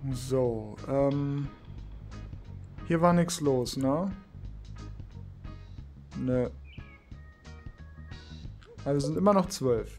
So, hier war nichts los, ne? Nö. Also sind immer noch 12.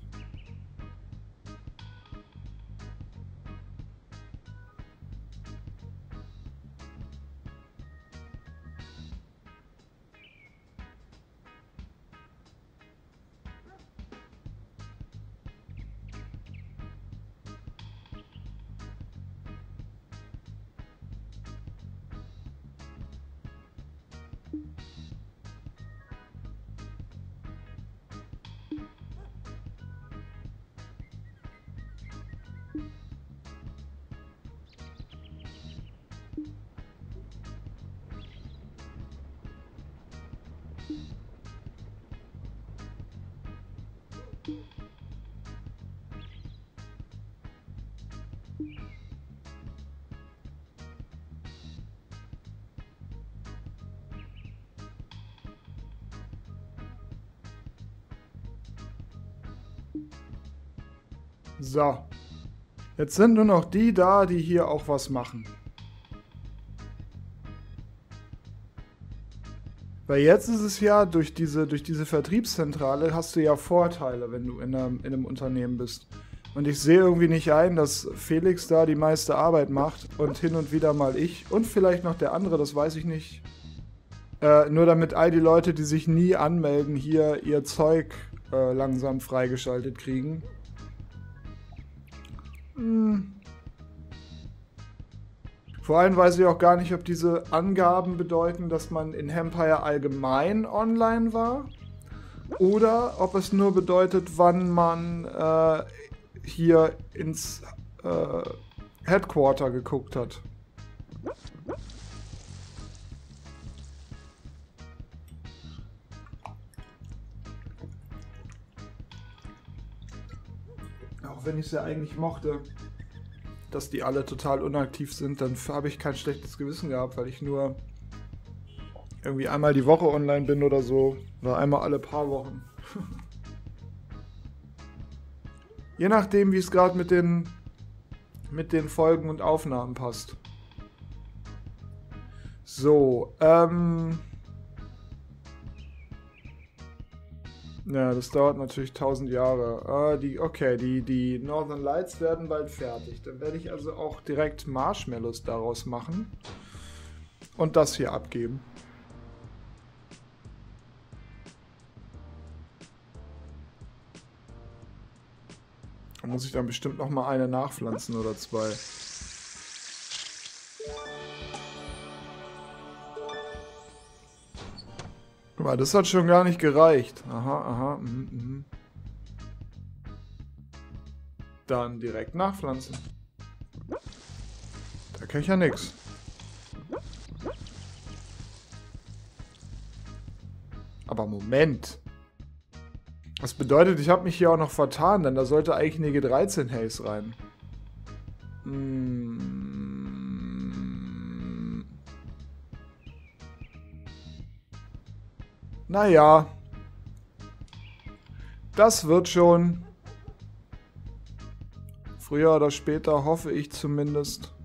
So. Jetzt sind nur noch die da, die hier auch was machen. Weil jetzt ist es ja, durch diese Vertriebszentrale hast du ja Vorteile, wenn du in einem Unternehmen bist. Und ich sehe irgendwie nicht ein, dass Felix da die meiste Arbeit macht und hin und wieder mal ich und vielleicht noch der andere, das weiß ich nicht. Nur damit all die Leute, die sich nie anmelden, hier ihr Zeug langsam freigeschaltet kriegen. Vor allem weiß ich auch gar nicht, ob diese Angaben bedeuten, dass man in Hampire allgemein online war oder ob es nur bedeutet, wann man hier ins Headquarter geguckt hat. Auch wenn ich es ja eigentlich mochte, dass die alle total unaktiv sind, dann habe ich kein schlechtes Gewissen gehabt, weil ich nur irgendwie einmal die Woche online bin oder so. Oder einmal alle paar Wochen. Je nachdem, wie es gerade mit den Folgen und Aufnahmen passt. So, ja, das dauert natürlich 1000 Jahre. Die Northern Lights werden bald fertig. Dann werde ich also auch direkt Marshmallows daraus machen. Und das hier abgeben. Da muss ich dann bestimmt noch mal eine nachpflanzen oder zwei. Guck mal, das hat schon gar nicht gereicht. Aha. Dann direkt nachpflanzen. Da kann ich ja nix. Aber Moment. Das bedeutet, ich habe mich hier auch noch vertan, denn da sollte eigentlich eine G13 Haze rein. Naja. Das wird schon. Früher oder später, hoffe ich zumindest.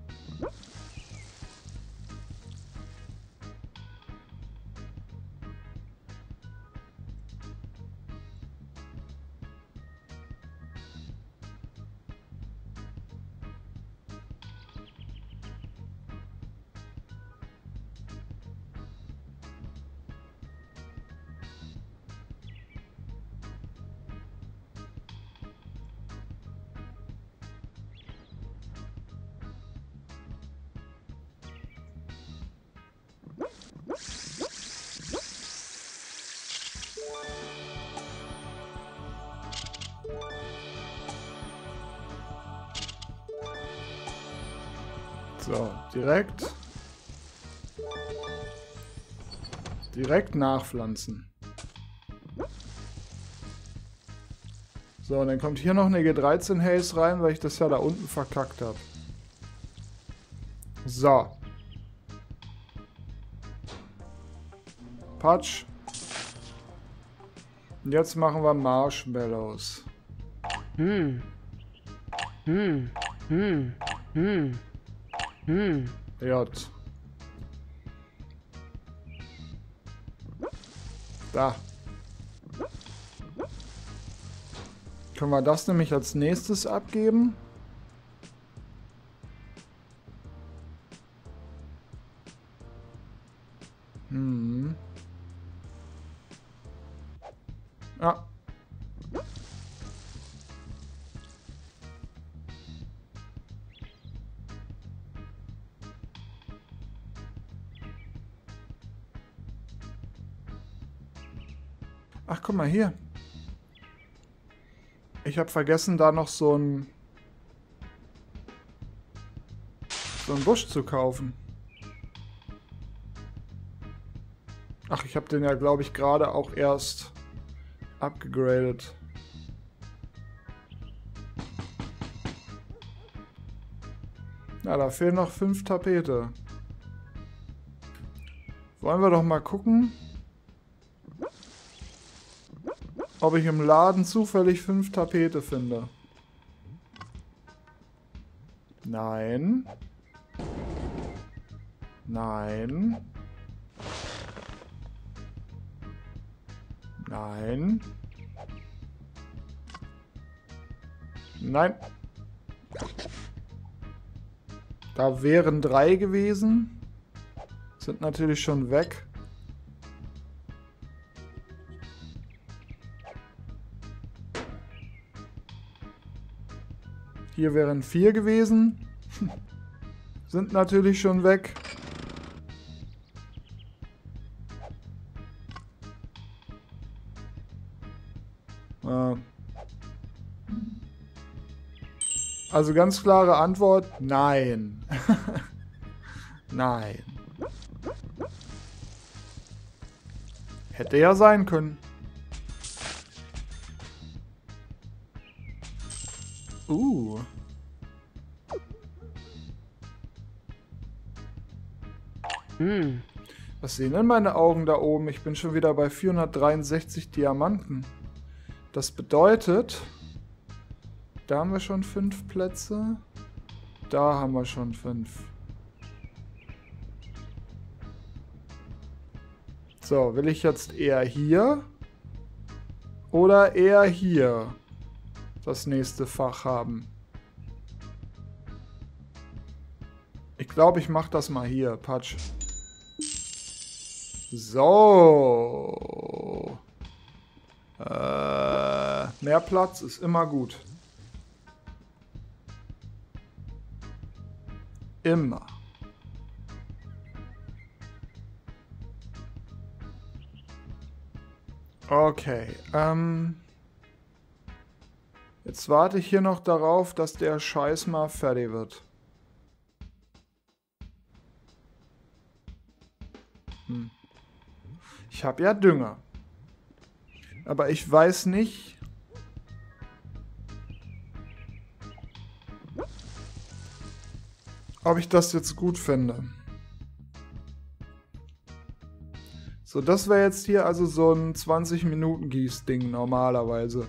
So, direkt nachpflanzen. So, und dann kommt hier noch eine G13 Haze rein, weil ich das ja da unten verkackt habe. So. Patsch. Und jetzt machen wir Marshmallows. J. Da. Können wir das nämlich als nächstes abgeben? Ja. Ach, guck mal hier. Ich habe vergessen, da noch so einen Busch zu kaufen. Ach, ich habe den ja, glaube ich, gerade auch erst abgegradet. Na, da fehlen noch 5 Tapete. Wollen wir doch mal gucken, ob ich im Laden zufällig 5 Tapete finde. Nein. Nein. Nein. Nein. Da wären 3 gewesen. Sind natürlich schon weg. Hier wären 4 gewesen. Sind natürlich schon weg. Also ganz klare Antwort, nein. Nein. Hätte ja sein können. Was sehen denn meine Augen da oben? Ich bin schon wieder bei 463 Diamanten. Das bedeutet, da haben wir schon 5 Plätze. Da haben wir schon 5. So, will ich jetzt eher hier oder eher hier das nächste Fach haben? Ich glaube, ich mache das mal hier, Patsch. So. Mehr Platz ist immer gut. Immer. Okay. Jetzt warte ich hier noch darauf, dass der Scheiß mal fertig wird. Ich habe ja Dünger. Aber ich weiß nicht, ob ich das jetzt gut finde. So, das wäre jetzt hier also so ein 20-Minuten-Gieß-Ding normalerweise.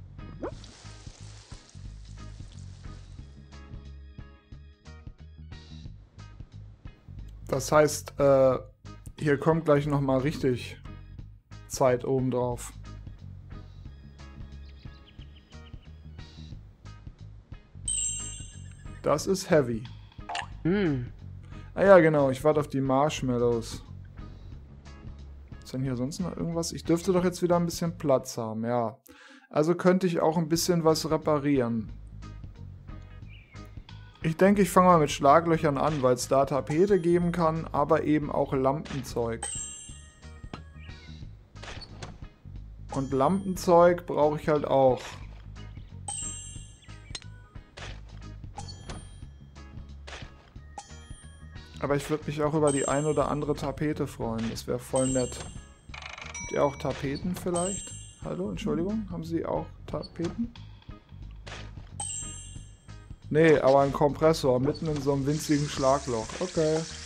Das heißt, hier kommt gleich nochmal richtig Zeit oben drauf. Das ist heavy. Ah ja, genau, ich warte auf die Marshmallows. Ist denn hier sonst noch irgendwas? Ich dürfte doch jetzt wieder ein bisschen Platz haben, ja. Also könnte ich auch ein bisschen was reparieren. Ich denke, ich fange mal mit Schlaglöchern an, weil es da Tapete geben kann, aber eben auch Lampenzeug. Und Lampenzeug brauche ich halt auch. Aber ich würde mich auch über die ein oder andere Tapete freuen. Das wäre voll nett. Habt ihr auch Tapeten vielleicht? Hallo, Entschuldigung, haben Sie auch Tapeten? Nee, aber ein Kompressor mitten in so einem winzigen Schlagloch. Okay.